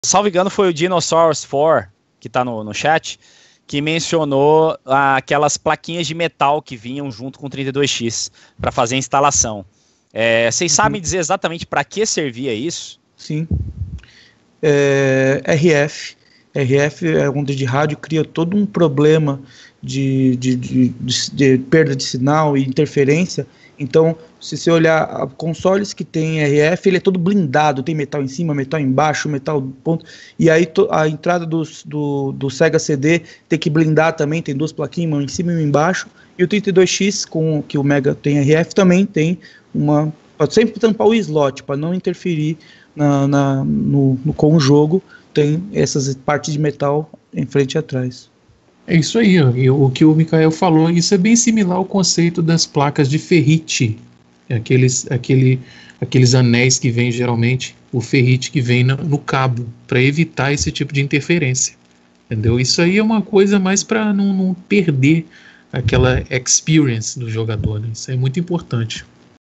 salvo engano, foi o Dinosaurs 4, que tá no chat, que mencionou aquelas plaquinhas de metal que vinham junto com o 32X para fazer a instalação. Vocês sabem dizer exatamente para que servia isso? Sim. RF é onda de rádio, cria todo um problema de perda de sinal e interferência. Então, se você olhar consoles que tem RF, ele é todo blindado, tem metal em cima, metal embaixo, metal ponto, e aí a entrada do Sega CD tem que blindar também, tem duas plaquinhas, uma em cima e uma embaixo, e o 32X, que o Mega tem RF, também tem pode sempre tampar o slot, para não interferir com o jogo, tem essas partes de metal em frente e atrás. É isso aí, ó. E o que o Mikael falou, isso é bem similar ao conceito das placas de ferrite, aqueles anéis que vem geralmente, o ferrite que vem no cabo, para evitar esse tipo de interferência, entendeu? Isso aí é uma coisa mais para não perder aquela experience do jogador, né? Isso é muito importante.